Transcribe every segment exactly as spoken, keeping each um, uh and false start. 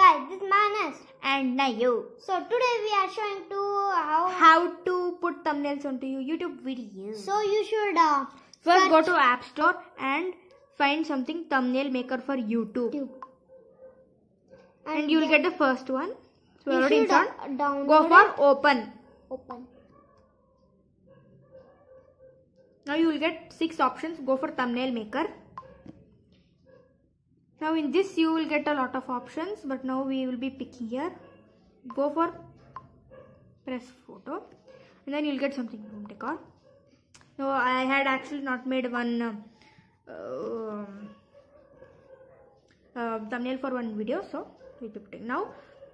guys, this is Manas and Nayu. So today we are showing to how How to put thumbnails onto your YouTube videos. So you should uh, First search go to App Store and find something thumbnail maker for YouTube. YouTube. And, and you'll get the first one. So you already should installed. uh, download Go for it. open. Open. Now you will get six options. Go for thumbnail maker. Now in this you will get a lot of options, but now we will be picking here. Go for press photo and then you will get something room decor. Now I had actually not made one uh, uh, uh, thumbnail for one video, so we will be putting. Now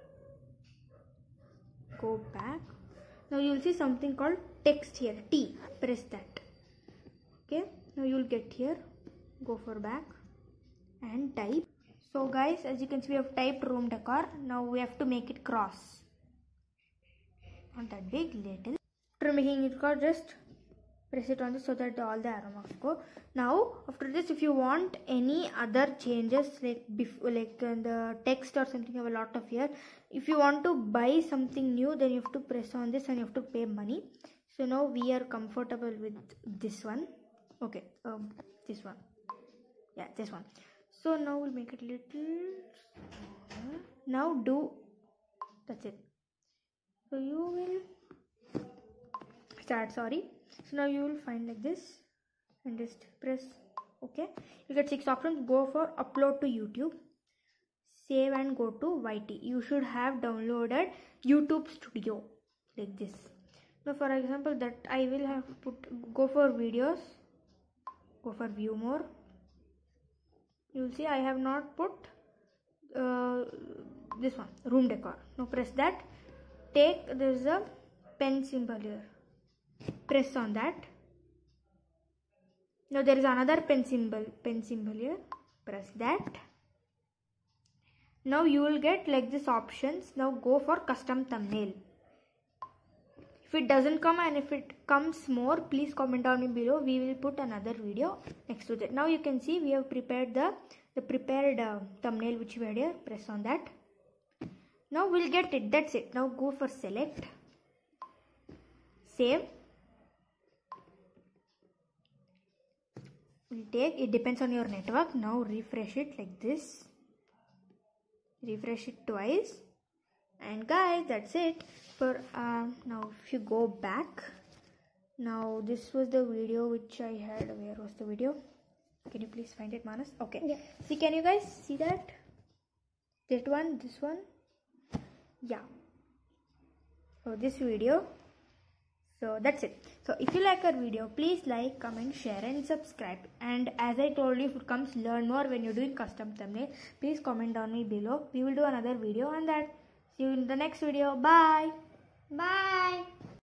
go back. Now you will see something called text here, T. Press that. Okay, now you will get here. Go for back and type. So guys, as you can see, we have typed room decor. Now we have to make it cross, not that big, little. After making it cross, just press it on this so that all the arrow marks go. Now after this, if you want any other changes like before, like uh, the text or something, you have a lot of here. If you want to buy something new, then you have to press on this and you have to pay money. So now we are comfortable with this one. Okay, um, this one. Yeah, this one. So now we'll make it little smaller. Now do, that's it. So you will start, sorry. So now you will find like this and just press OK. You get six options. Go for upload to YouTube. Save and go to Y T. You should have downloaded YouTube Studio like this. Now for example, that I will have put, go for videos. Go for view more. You will see I have not put uh, this one, room decor. Now press that. Take, there is a pen symbol here. Press on that. Now there is another pen symbol, pen symbol here. Press that. Now you will get like this options. Now go for custom thumbnail. If it doesn't come and if it comes more, please comment down below. We will put another video next to that. Now you can see we have prepared the, the prepared uh, thumbnail which we had here. Press on that. Now we'll get it. That's it. Now go for select. Save. We'll take, it depends on your network. Now refresh it like this. Refresh it twice. And guys, that's it. For uh, now if you go back, now this was the video which I had. Where was the video? Can you please find it, Manas? Okay. Yeah. See, can you guys see that? That one, this one. Yeah. So this video. So that's it. So if you like our video, please like, comment, share and subscribe. And as I told you, if it comes learn more when you're doing custom thumbnail, please comment down me below. We will do another video on that. See you in the next video. Bye. Bye.